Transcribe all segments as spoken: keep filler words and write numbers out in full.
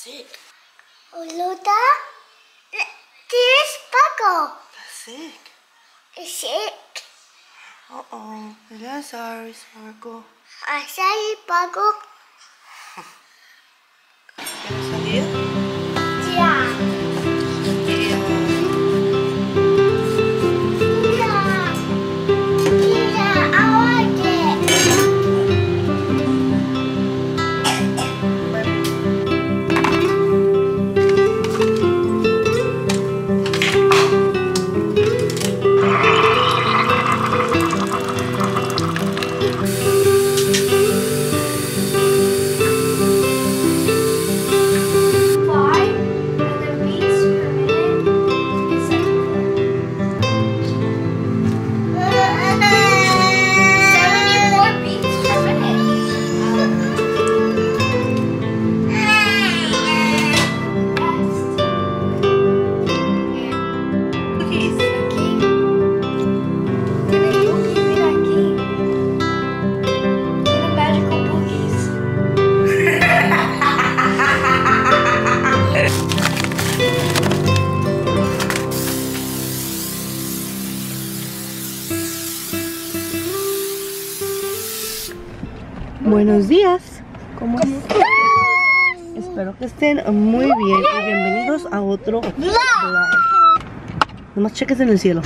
sick. Uluta? This Paco. That's sick. Is sick. Uh-oh. Yeah, sorry, Sparkle. I say Paco. ¿Quieres salir? Yeah. Yeah. Yeah. Yeah, I like it. Five and the beats per minute is seventy-four beats per Cookies. Buenos días. ¿Cómo están? Espero que estén muy bien y bienvenidos a otro vlog. Nomás cheques en el cielo.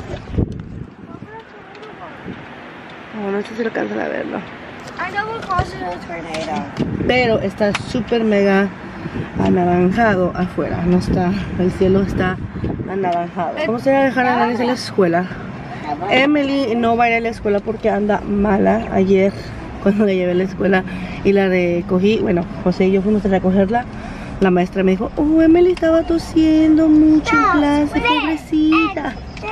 Oh, no sé si alcanzan a verlo. I know we're close to a tornado. Pero está súper mega anaranjado afuera. No está, el cielo está anaranjado. Vamos a ir a dejar a Nanis a la escuela. Emily no va a ir a la escuela porque anda mala. Ayer cuando la llevé a la escuela y la recogí, bueno, José y yo fuimos a recogerla, la maestra me dijo, oh, Emily estaba tosiendo mucho en clase, pobrecita.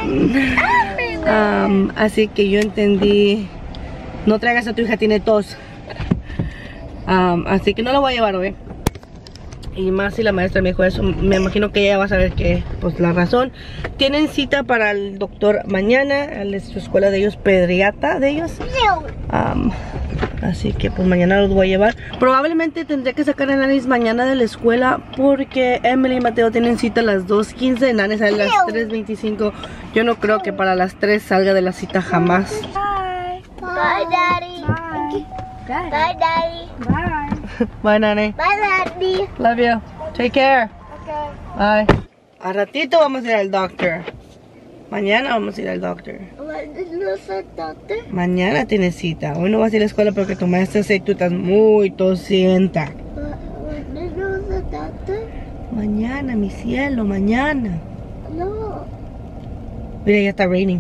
um, así que yo entendí, no traigas a tu hija, tiene tos. Um, así que no la voy a llevar hoy. Y más si la maestra me dijo eso, me imagino que ella va a saber que, pues, la razón. Tienen cita para el doctor mañana, a su escuela de ellos, pediatra de ellos. Um, así que pues mañana los voy a llevar. Probablemente tendré que sacar a Nanis mañana de la escuela porque Emily y Mateo tienen cita a las dos quince, Nanis sale a las tres veinticinco. Yo no creo que para las tres salga de la cita jamás. Bye. Bye, Daddy. Bye. Bye, Daddy. Bye. Bye, Nani. Bye, Daddy. Love you. Take care. Okay. Bye. A ratito vamos a ir al doctor. Mañana vamos a ir al doctor. No soy doctor. Mañana tienes cita. Hoy no vas a ir a la escuela porque tu maestra sé que tú estás muy tosienta. No soy doctor. Mañana, mi cielo, mañana. No. Mira, ya está raining.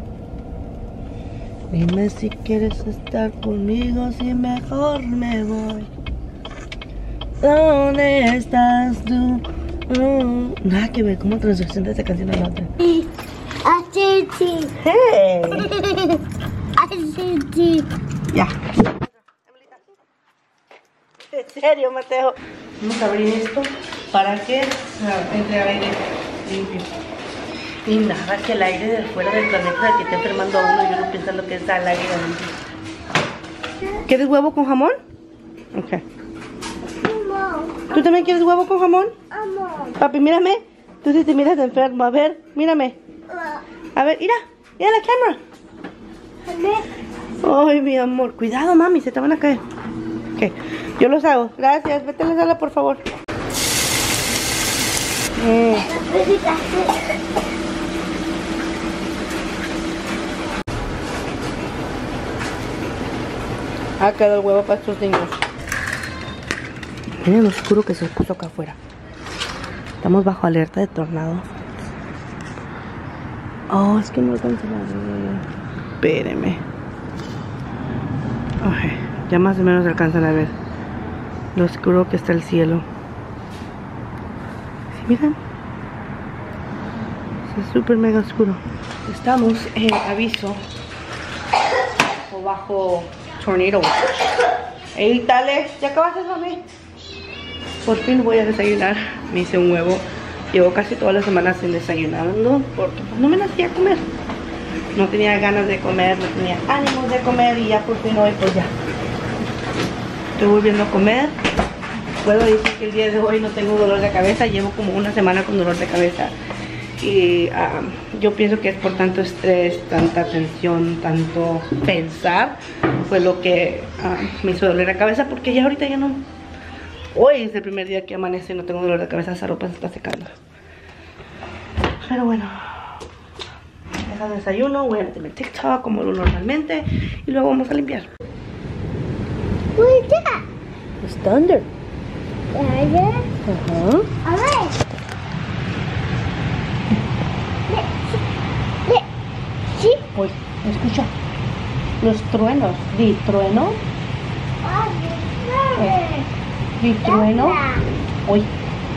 Dime si quieres estar conmigo, si mejor me voy. ¿Dónde estás tú? Oh, nada que ver, ¿cómo transacción de esta canción a la otra? Así sí. ¡Hey! Así sí. Ya. En serio, Mateo. Vamos a abrir esto para que ah, entre aire limpio. Y nada, que el aire de fuera del planeta que está enfermando a uno, yo no pensando que es al aire limpio. ¿Quieres huevo con jamón? Ok. ¿Tú también quieres huevo con jamón? Amor. Papi, mírame. Tú sí te miras de enfermo. A ver, mírame. A ver, mira. Mira la cámara. Ay, mi amor. Cuidado, mami. Se te van a caer. Ok. Yo los hago. Gracias. Vete a la sala, por favor. Mm. Ha quedado el huevo para estos niños. Miren lo oscuro que se puso acá afuera. Estamos bajo alerta de tornado. Oh, es que no alcanzo a ver. Espérenme. Okay, ya más o menos alcanzan a ver lo oscuro que está el cielo. ¿Sí miran? Es súper mega oscuro. Estamos en aviso o bajo tornado. Ey, dale, ¿ya acabaste, mami? Por fin voy a desayunar. Me hice un huevo. Llevo casi todas las semanas sin desayunando porque pues, no me nacía comer. No tenía ganas de comer, no tenía ánimos de comer y ya por fin hoy pues ya estoy volviendo a comer. puedo decir que el día de hoy no tengo dolor de cabeza. Llevo como una semana con dolor de cabeza. Y um, yo pienso que es por tanto estrés, tanta tensión, tanto pensar. Fue lo que um, me hizo doler la cabeza. Porque ya ahorita ya no... Hoy es el primer día que amanece y no tengo dolor de cabeza. Esa ropa se está secando. Pero bueno, deja el desayuno, voy a meterme en TikTok como lo normalmente y luego vamos a limpiar. What is that? It's thunder. Yeah. Ajá. Alright. Sí. Uy, escucha. Los truenos. Di trueno. Di trueno. Uy.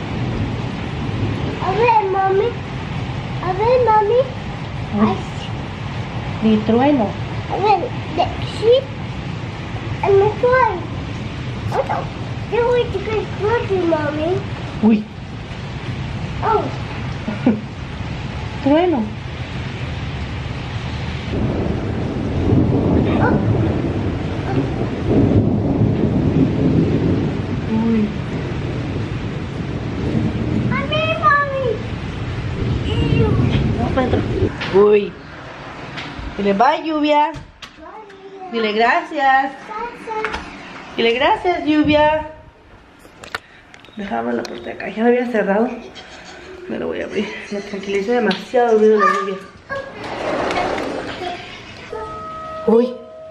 A ver, mami. A ver, mami. Uy. Di trueno. A ver, the sheep and the toy. Oh no. They're going to get dirty, mommy. Uy. Oh. Trueno. Uy. Mommy, mommy. Ew. Vamos para adentro. Uy. Dile bye, lluvia. Dile gracias. Dile gracias, lluvia. Dejaba la puerta de acá. Ya la había cerrado. Me lo voy a abrir. Me tranquiliza demasiado el ruido de la lluvia. Uy.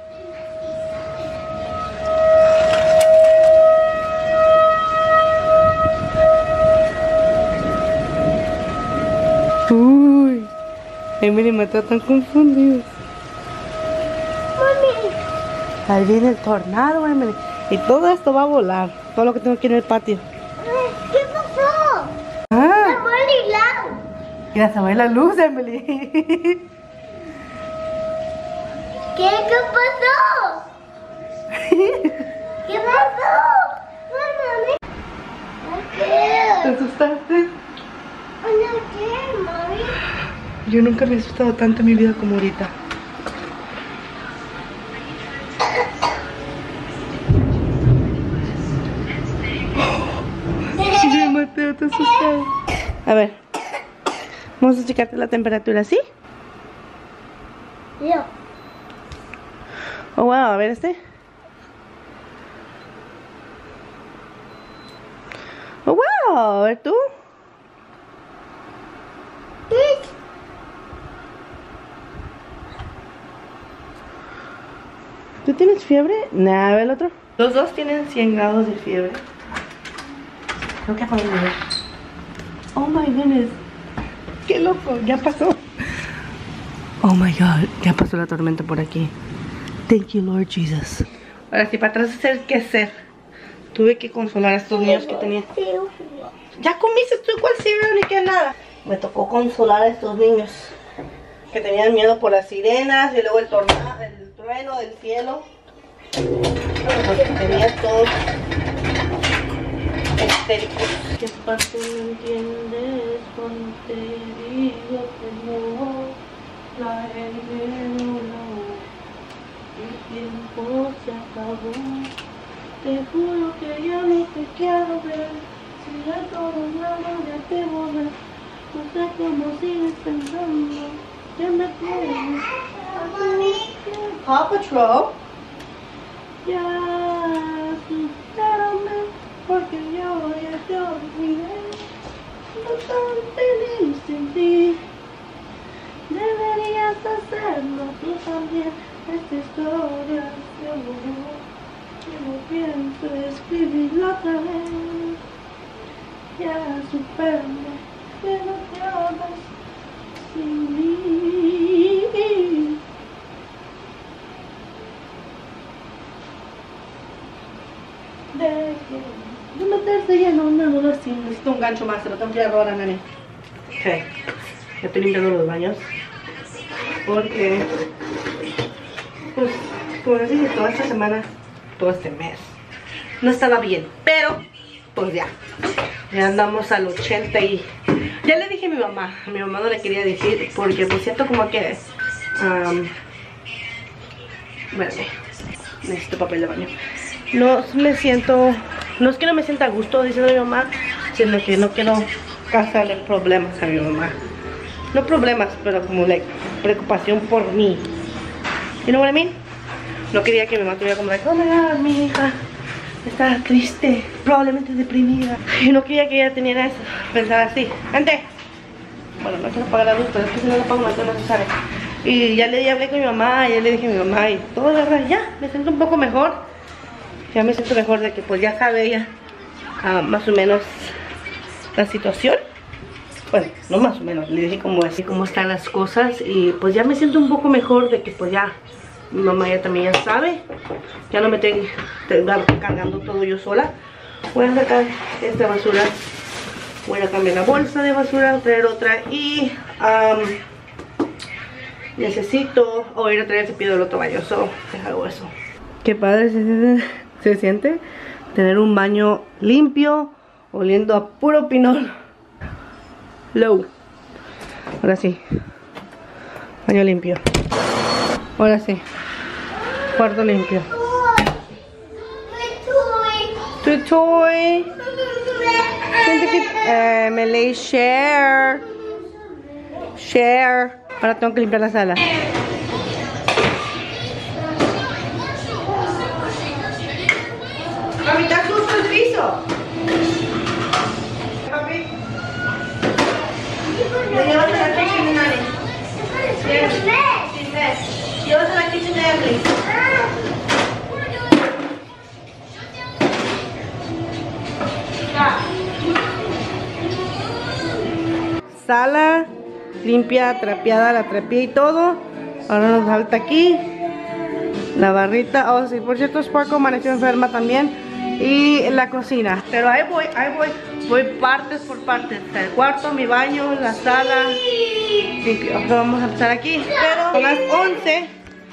Uy. Emily me está tan confundido. Mami. Ahí viene el tornado, Emily. Y todo esto va a volar. Todo lo que tengo aquí en el patio. ¿Qué pasó? Ah. Está muy loud. Ya se va la luz, Emily. ¿Qué? ¿Qué pasó? ¿Qué pasó? Mami. ¿Te ¿Qué? asustaste? ¿Qué, mami? Yo nunca me he asustado tanto en mi vida como ahorita. Sí, Mateo, te asustado. A ver. Vamos a checarte la temperatura, ¿sí? Yo. Oh, wow, a ver este. Oh, wow, a ver tú. ¿Tú tienes fiebre? Nada, a ver el otro. Los dos tienen cien grados de fiebre. Creo que apagó el video. Oh my goodness. Qué loco, ya pasó. Oh my god, ya pasó la tormenta por aquí. Thank you, Lord Jesus. Ahora sí, para atrás hacer qué hacer. Tuve que consolar a estos niños que tenían. Ya comiste tú igual cereal ni que nada. Me tocó consolar a estos niños que tenían miedo por las sirenas y luego el tornado, el trueno del cielo. Porque tenían todos histéricos. ¿Qué pasa? ¿No entiendes cuando te digo que no? La no, no. El tiempo se acabó. Te juro que ya no te quiero ver. Si a todos lados ya te voy a ver. No sé cómo sigues pensando. Ya me tienes. Paw Patrol. Ya supérame, porque yo ya te olvidé. No tan feliz sin ti. Deberías hacerlo tú también. Esta historia se borró. Yo no pienso escribirla otra vez. Ya supérame, que no te hagas sin mí. De meterse ya no, no, no, sí, necesito un gancho más, se lo tengo que ir a robar a Nani. Ok, ya estoy limpiando los baños. Porque, pues, como les dije, toda esta semana, todo este mes, no estaba bien. Pero, pues ya, ya andamos al ochenta y... Ya le dije a mi mamá, a mi mamá no le quería decir, porque pues siento como que... Um, bueno, necesito papel de baño. No me siento no es que no me sienta a gusto diciendo a mi mamá, sino que no quiero causarle problemas a mi mamá. No problemas, pero como like, preocupación por mí. You know what I mean? No quería que mi mamá tuviera como like, oh my god, mi hija está triste, probablemente deprimida. Y no quería que ella tuviera eso, pensar así. Gente, bueno, no quiero apagar la luz, pero es que si no la apago no se sabe. Y ya le hablé con mi mamá, ya le dije a mi mamá y todo, ¿verdad? Ya, me siento un poco mejor. Ya me siento mejor de que pues ya sabe ella uh, más o menos la situación. Bueno, no más o menos, le dije cómo es, cómo están las cosas. Y pues ya me siento un poco mejor de que pues ya mi mamá ya también ya sabe. Ya no me estoy cargando todo yo sola. Voy a sacar esta basura. Voy a cambiar la bolsa de basura, traer otra. Y um, necesito o ir a traer el cepillo del otro baño. So, hago eso. Qué padre se, se siente tener un baño limpio, oliendo a puro pinol. Low. Ahora sí. Baño limpio. Ahora sí. Cuarto limpio. Tu toy. Siente que eh, me leí share. Share. Ahora tengo que limpiar la sala. Mami, está sucio el piso. Papi. ¿Me llevas a la kitchen, Nani? Sin mess. Llevas a la kitchen de Emily. Sala limpia, trapeada, la trapeé y todo. Ahora nos falta aquí la barrita. Oh, sí, por cierto, Sparkle amaneció enferma también. Y la cocina. Pero ahí voy, ahí voy. Voy partes por partes. El cuarto, mi baño, la sala. Ahora vamos a empezar aquí. Pero son las once.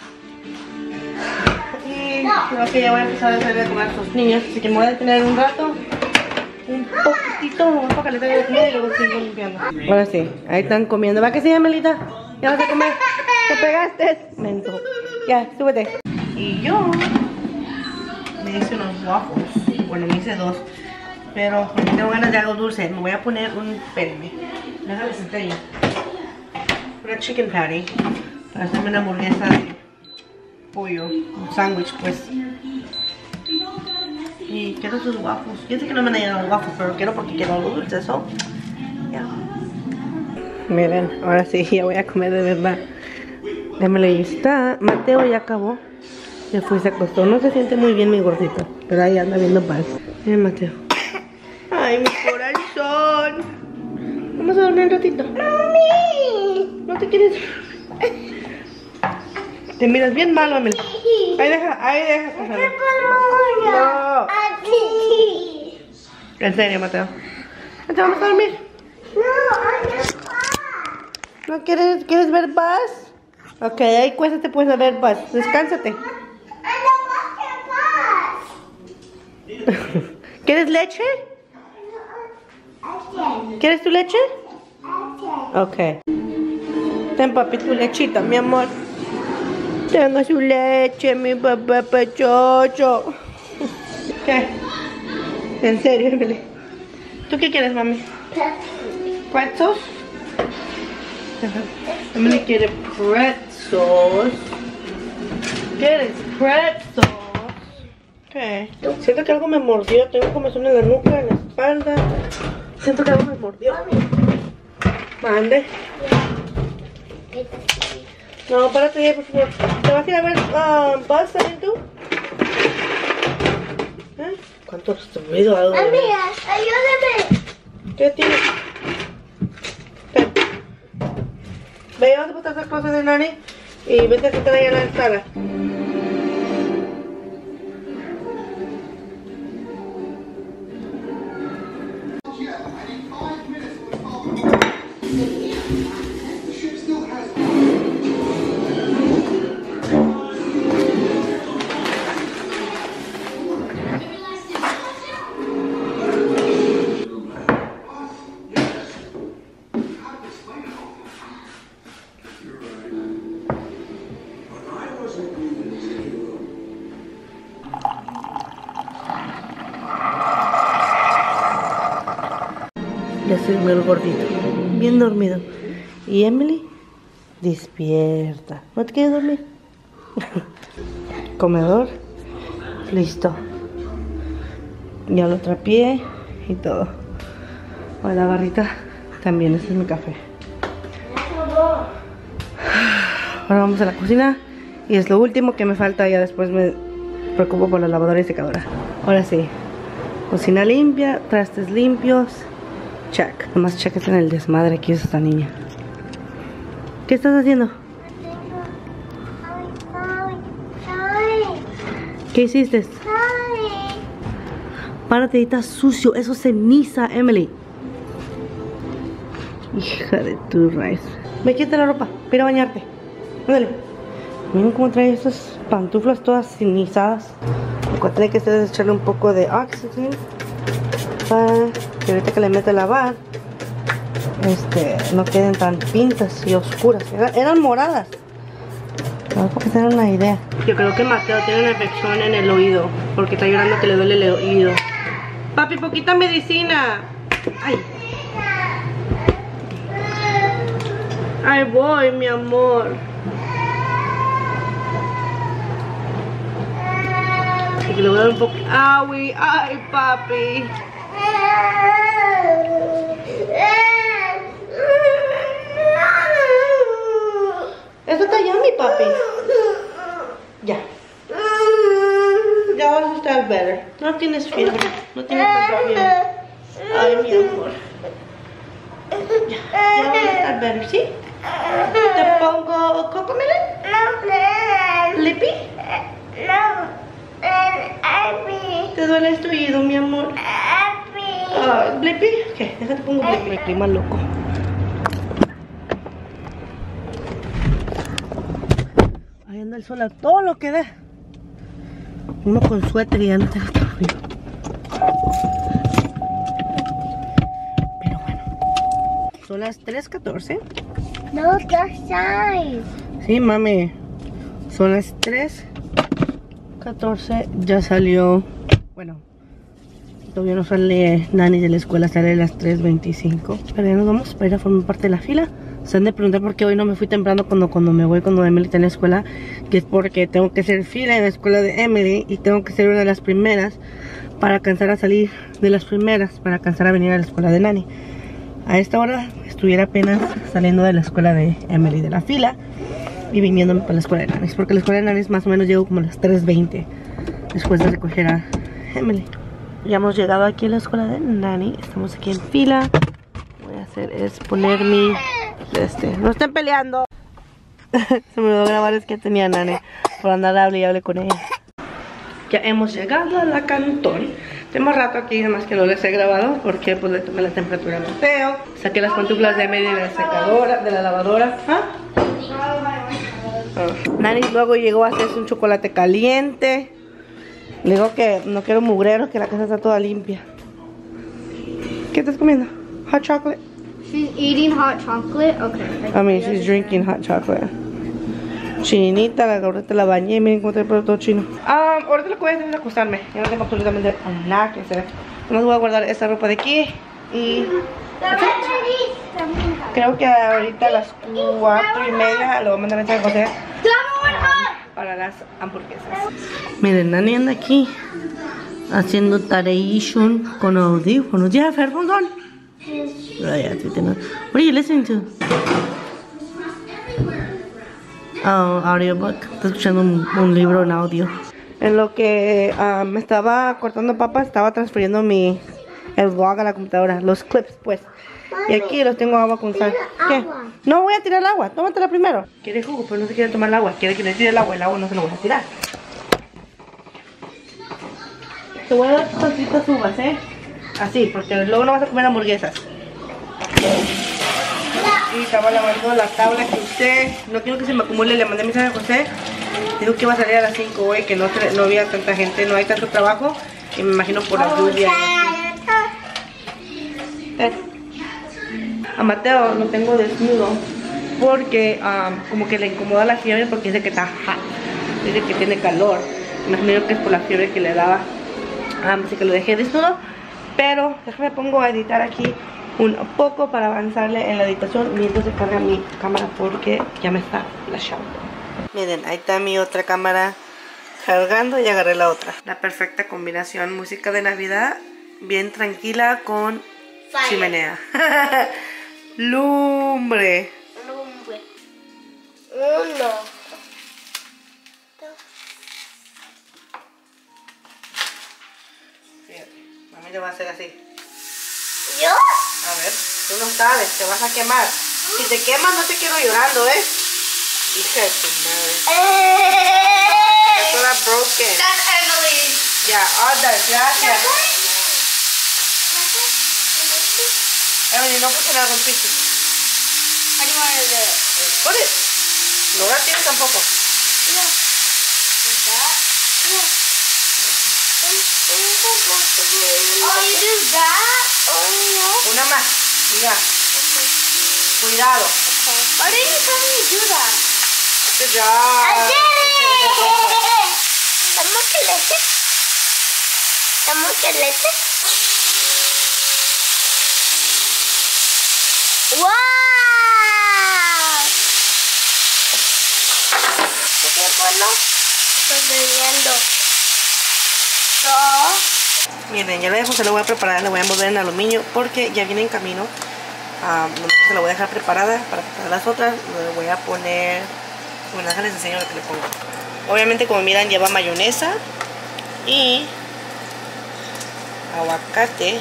Y creo que ya voy a empezar a hacer de comer a estos niños. Así que me voy a detener un rato. Un poquitito, me voy a calentar de comida y luego sigo limpiando. Ahora sí, ahí están comiendo. ¿Va que sí, Amelita? ¿Ya vas a comer? ¿Te pegaste? Mento. Ya, súbete. Y yo me hice unos waffles. Bueno, me hice dos. Pero porque tengo ganas de algo dulce, me voy a poner un... Espérenme. Déjame enseñar. Una chicken patty. Para hacerme una hamburguesa de pollo. Un sándwich, pues. Y quiero sus waffles. Yo sé que no me han llegado los waffles, pero quiero porque quiero algo dulce, eso. Ya. Miren, ahora sí, ya voy a comer de verdad. Démelo, ahí está. Mateo ya acabó. Ya fue, se acostó. No se siente muy bien mi gordito, pero ahí anda viendo paz. Miren, Mateo. Ay, mi corazón. Vamos a dormir un ratito. Mami. ¿No te quieres? Te miras bien mal, mami. Ahí deja, ahí deja. No. En serio, Mateo. ¿No te vamos a dormir? No. ¿No quieres, quieres ver Buzz? Ok, ahí cuéstate, puedes ver Buzz. Descánsate. ¿Quieres leche? ¿Quieres tu leche? Ok. Ten, papi, tu lechita, mi amor. Tenga su leche, mi papá pechocho. ¿Qué? ¿En serio, Emily? ¿Tú qué quieres, mami? ¿Pretzels? Emily quiere pretzels. ¿Quieres pretzels? ¿Qué? Siento que algo me mordió. Tengo comezón en la nuca, en la espalda. Siento que algo me mordió. Mande. No, párate ahí, por favor. ¿Te vas a ir a ver um, Buzz también tú? ¿Eh? ¿Cuánto ruido hago? Amiga, ayúdame. ¿Qué tienes? Ven. Ve, vamos a botar esas cosas de Nani y vete a sentar ahí en la sala. Ya se durmió el gordito. Bien dormido. ¿Y Emily? Despierta. ¿No te quieres dormir? Comedor. Listo. Ya lo trapié y todo. Hola, la barrita. También, este es mi café. Ahora vamos a la cocina. Y es lo último que me falta. Ya después me preocupo por la lavadora y secadora. Ahora sí. Cocina limpia, trastes limpios. Check. Nomás cheques en el desmadre que es esta niña. ¿Qué estás haciendo? ¿Qué hiciste? Párate, ahí está sucio. Eso es ceniza, Emily. Hija de tu raíz. Ve, quítate la ropa. Ve a bañarte. Ándale. Miren cómo trae esas pantuflas todas cenizadas. Lo que tiene que hacer es echarle un poco de oxygen para que ahorita que le mete a lavar este, no queden tan pintas y oscuras. Eran, eran moradas. Para que se den una idea. Yo creo que Mateo tiene una infección en el oído porque está llorando que le duele el oído. Papi, poquita medicina. Ay. Ahí voy, mi amor. Así que le voy a dar un poco. Ay, ay, papi. Eso está ya, mi papi. Ya. Ya vas a estar better. No tienes fiebre. No tienes tanta fiebre. Ay, mi amor. Ya, ya vas a estar better, ¿sí? ¿Te pongo cocomelon? ¿Lippy? ¿Te duele tu oído, mi amor? Uh, ¿Blippi? Ok, déjate pongo Blippi. Prima loco. Ahí anda el sol a todo lo que da. Uno con suéter y ya no tengo tanto frío. Pero bueno. Son las tres catorce. No, that's size. Sí, mami. Son las tres catorce. Ya salió. Bueno, todavía no sale Nani de la escuela. Sale a las tres veinticinco. Pero ya nos vamos para ir a formar parte de la fila. Se han de preguntar por qué hoy no me fui temprano cuando, cuando me voy, cuando Emily está en la escuela. Que es porque tengo que hacer fila en la escuela de Emily. Y tengo que ser una de las primeras para alcanzar a salir de las primeras. Para alcanzar a venir a la escuela de Nani. A esta hora estuviera apenas saliendo de la escuela de Emily, de la fila. Y viniéndome para la escuela de Nani. Porque la escuela de Nani más o menos llego como a las tres veinte. Después de recoger a Emily. Ya hemos llegado aquí a la escuela de Nani. Estamos aquí en fila. Voy a hacer es poner mi... Este, no estén peleando. Se me olvidó grabar, es que tenía Nani por andar hable y hable con ella. Ya hemos llegado a la Cantón. Tenemos rato aquí, nada más que no les he grabado porque pues le tomé la temperatura a Mateo. Saqué las pantuflas de Emily de la secadora, de la lavadora. ¿Ah? Oh. Nani luego llegó a hacerse un chocolate caliente. Le digo que no quiero mugreros, que la casa está toda limpia. ¿Qué estás comiendo? Hot chocolate. She's eating hot chocolate. Okay. I mean, she's drinking hot chocolate. Chinita, la ahorita la bañé. Miren cómo trae todo chino. Ah, ahorita lo que voy a hacer es acostarme. Ya no tengo absolutamente nada que hacer. Nomás voy a guardar esta ropa de aquí. Y... creo que ahorita a las cuatro y media lo voy a mandar a mensaje a José um, para las hamburguesas. Miren, Nani anda aquí haciendo tareation con audífonos. Ya, Fer, hold on. Oh, yeah, what are you listening to? Oh, audiobook. Estoy escuchando un, un libro en audio. En lo que uh, me estaba cortando papas, estaba transfiriendo mi el vlog a la computadora, los clips, pues. Y aquí los tengo agua con sal. ¿Qué? No voy a tirar el agua, tómatela primero. Quiere jugo, pero no se quiere tomar el agua. Quiere que le tire el agua, el agua no se lo voy a tirar. Te voy a dar tocitas uvas, ¿eh? Así, porque luego no vas a comer hamburguesas. Y estaba lavando la tabla que usé. No quiero que se me acumule, le mandé mensaje a José. Dijo que iba a salir a las cinco hoy, que no, no había tanta gente, no hay tanto trabajo. Y me imagino por la lluvia. A Mateo lo tengo desnudo porque um, como que le incomoda la fiebre porque dice que está hot, dice que tiene calor. Me imagino que es por la fiebre que le daba. Um, así que lo dejé desnudo Pero déjame pongo a editar aquí un poco para avanzarle en la editación mientras se carga mi cámara porque ya me está flashando. Miren, ahí está mi otra cámara cargando y agarré la otra. La perfecta combinación, música de Navidad, bien tranquila con Fire. Chimenea. Lumbre. Lumbre. Uno. Fíjate, mami le va a hacer así. ¿Yo? A ver, tú no sabes, te vas a quemar. Si te quemas no te quiero llorando, ¿eh? Hija de tu madre. Eso era broken. That's Emily. Ya, Ada, gracias. Emily, no puse nada con piso. How do you want to do it? Put it. No la tienes tampoco. Yeah. Like that? Yeah. Oh, you do that? Oh, yeah. Una más. Y ya. Okay. Cuidado. Why didn't you tell me to do that? Good job. I did it! ¿Estamos que leche? ¿Estamos que leche? ¡Wow! ¿Qué bueno? Estoy bebiendo. So, Miren, ya la dejo, se la voy a preparar, la voy a envolver en aluminio porque ya viene en camino. Um, se la voy a dejar preparada para preparar las otras. Le voy a poner, bueno, déjenles enseño lo que le pongo. Obviamente, como miran, lleva mayonesa y aguacate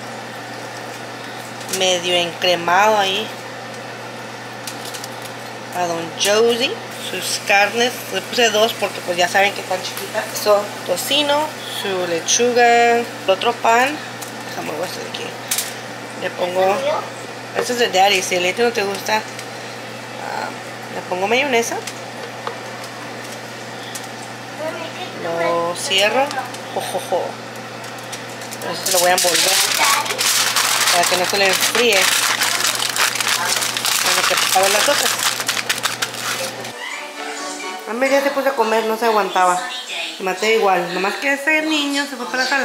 medio encremado ahí a Don Josie. Sus carnes, le puse dos porque pues ya saben que están chiquitas. So, tocino, su lechuga, el otro pan. Déjame ver esto de aquí. Le pongo, esto es de Daddy, si el leche no te gusta, uh, le pongo mayonesa. Lo cierro. Jojojo. Esto lo voy a envolver para que no se le enfríe en lo que preparo las otras. A mí ya se puso a comer, no se aguantaba. Maté igual, nomás que ese niño se fue para la sala.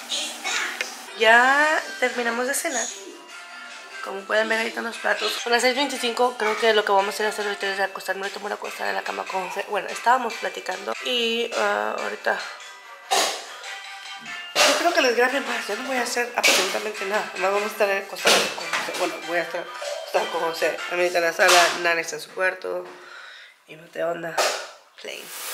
Ya terminamos de cenar. Como pueden ver, ahí están los platos. Son las seis veinticinco, creo que lo que vamos a hacer, hacer ahorita es acostarme. Ahorita me voy a acostar en la cama con... Bueno, estábamos platicando y uh, ahorita... Yo creo que les graben más, yo no voy a hacer absolutamente nada. Nomás vamos a estar acostados con José. Bueno, voy a estar acostada con José. A mí está en la sala, Nana está en su cuarto y no te onda. Playing.